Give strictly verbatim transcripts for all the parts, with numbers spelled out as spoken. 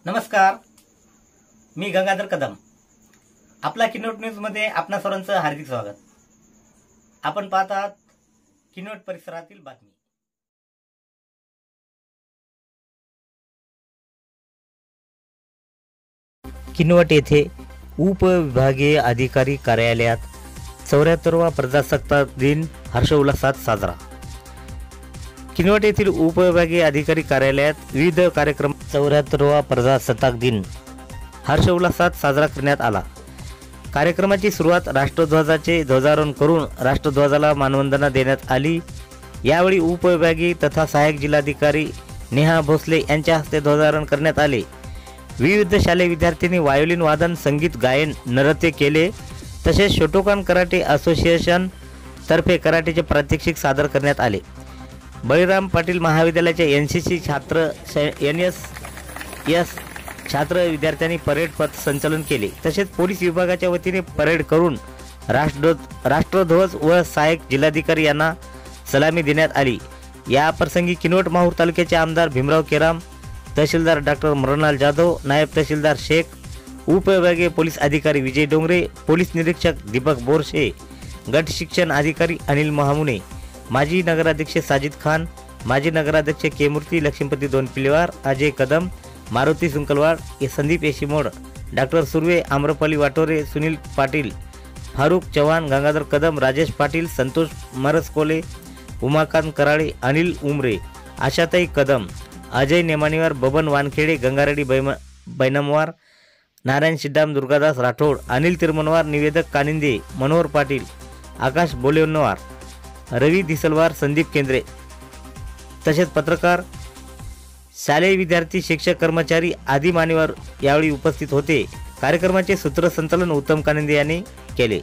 नमस्कार, मी गंगाधर कदम. आपला किनवट न्यूज मध्ये आपणा सर्वांचं हार्दिक स्वागत. आपण पाहत आहात किनवट परिसरातील बातमी. किनवट येथे उपविभागीय अधिकारी कार्यालयात चौऱ्याहत्तरवा प्रजासत्ताक दिन हर्षोल्लासात साजरा. किनवट येथील उपविभागीय अधिकारी कार्यालयात विविध कार्यक्रम चौऱ्याहत्तरवा प्रजासत्ताक दिन हर्षोल्लासात साजरा करण्यात आला. कार्यक्रमाची सुरुवात राष्ट्रध्वजाचे ध्वजारोहण करून राष्ट्रध्वजाला मानवंदना देण्यात आली. यावेळी उपविभागीय तथा सहाय्यक जिल्हाधिकारी नेहा भोसले यांच्या हस्ते ध्वजारोहण करण्यात आले. विविध शालेय विद्यार्थ्यांनी वायोलिन वादन, संगीत, गायन, नृत्य केले. तसेच शोटोकान कराटे असोसिएशन तर्फे कराटेचे प्रात्यक्षिक सादर करण्यात आले. बळीराम पाटील महाविद्यालयाचे एन सी सी छात्र, एन एस एस छात्र विद्यार्थ्यांनी परेड पथ संचलन केले. तसेच पोलीस विभागाच्या वतीने परेड करून राष्ट्र राष्ट्रध्वज व सहाय्यक जिल्हाधिकारी यांना सलामी देण्यात आली. या प्रसंगी किनवट माहूर तालुक्याचे आमदार भीमराव केराम, तहसीलदार डॉक्टर मृणाल जाधव, नायब तहसीलदार शेख, उपविभागीय पोलीस अधिकारी विजय डोंगरे, पोलीस निरीक्षक दीपक बोरशे, गट शिक्षण अधिकारी अनिल महामुने, माजी नगराध्यक्ष साजिद खान, माजी नगराध्यक्ष केमूर्ती, लक्ष्मीपती दोनपिलेवार, अजय कदम, मारुती सुंकलवाड, संदीप येशीमोड, डॉक्टर सुर्वे, आम्रपाली वाटोरे, सुनील पाटील, फारुख चव्हाण, गंगाधर कदम, राजेश पाटील, संतोष मरसकोले, उमाकांत कराळे, अनिल उमरे, आशाताई कदम, अजय नेमानीवार, बबन वानखेडे, गंगारेड्डी बैनमवार, नारायण सिद्धाम, दुर्गादास राठोड, अनिल तिरमनवार, निवेदक कानिंदे, मनोहर पाटील, आकाश बोलेवनवार, रवी दिसलवार, संदीप केंद्रे तसेच पत्रकार, शालेय विद्यार्थी, शिक्षक, कर्मचारी आदी मान्यवर यावेळी उपस्थित होते. कार्यक्रमाचे सूत्रसंचालन उत्तम कानिंदे यांनी केले.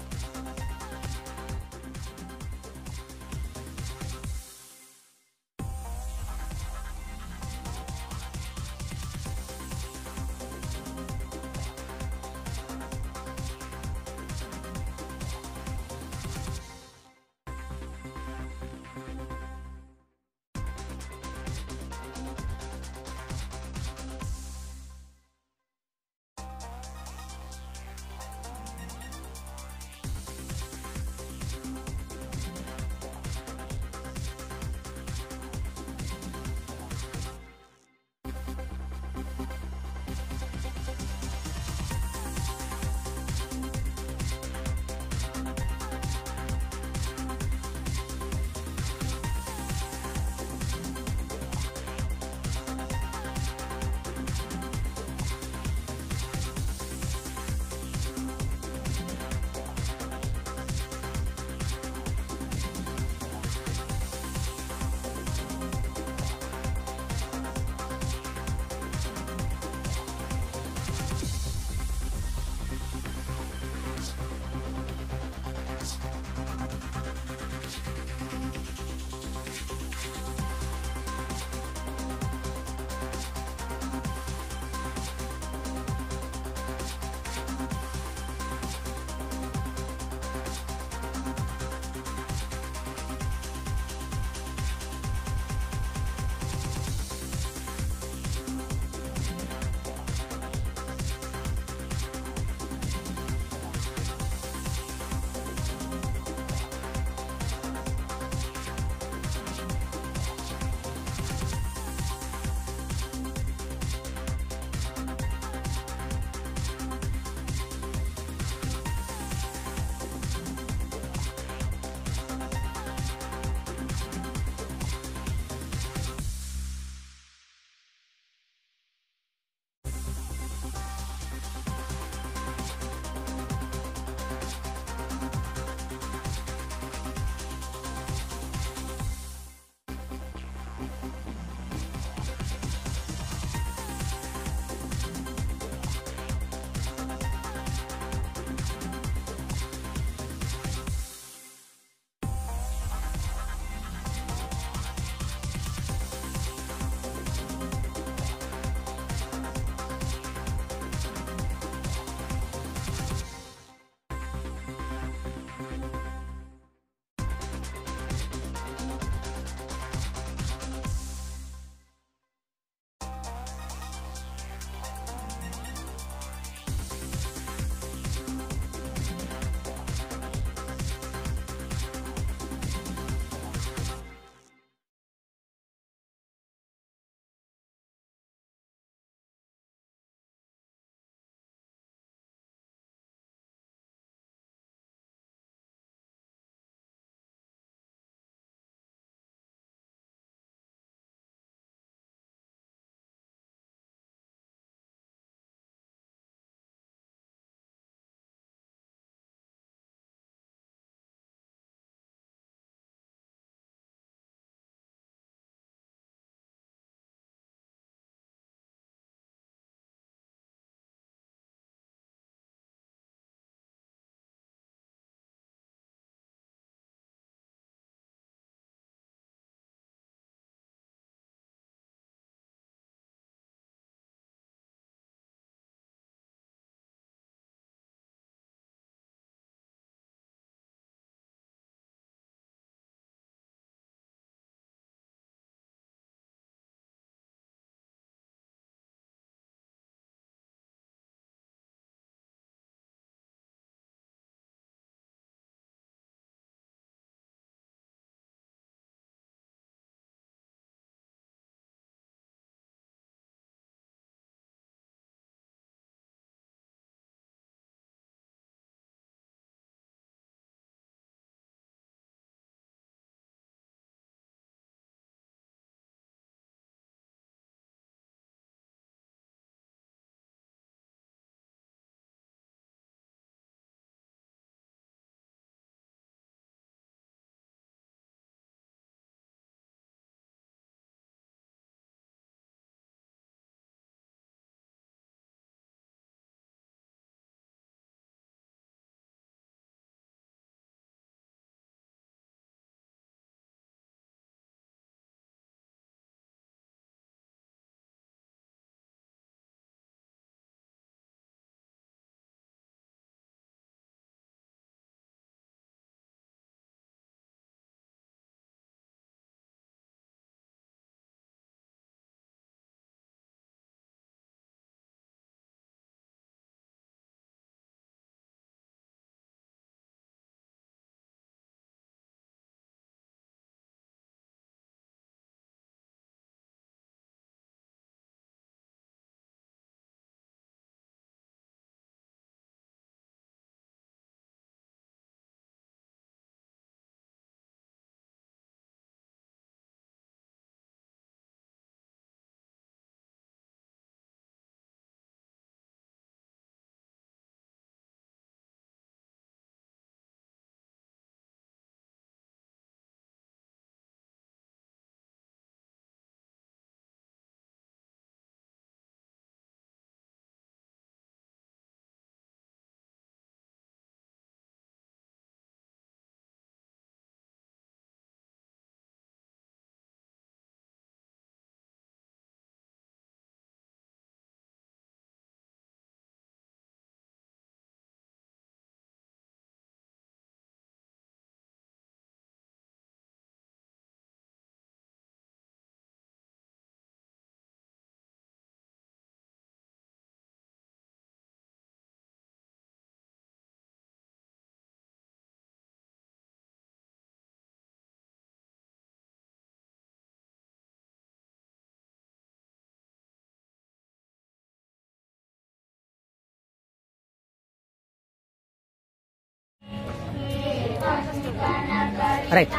राईट.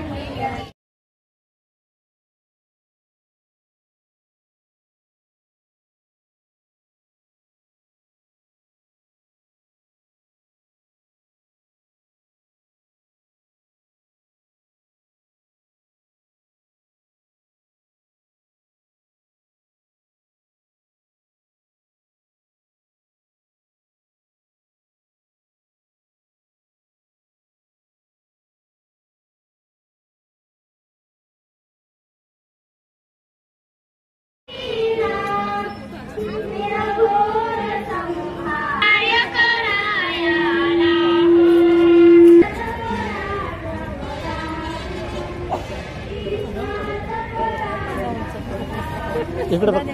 इकडे बघ.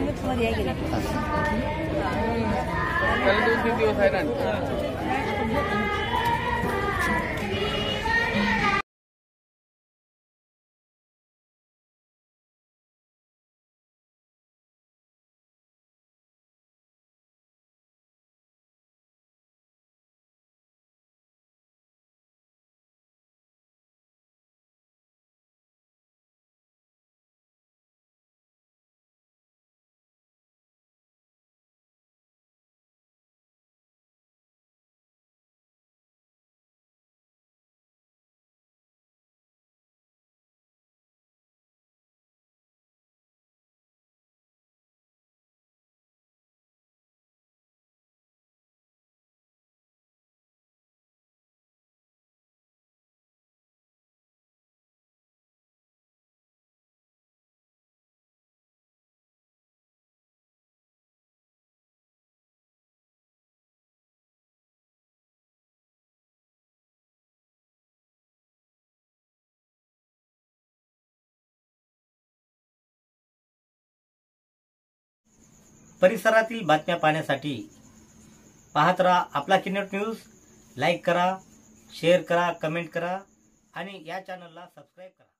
परिसरातील बातम्या पाहण्यासाठी पाहत राहा आपला किनवट न्यूज. लाईक करा, शेअर करा, कमेंट करा आणि या चॅनलला सबस्क्राईब करा.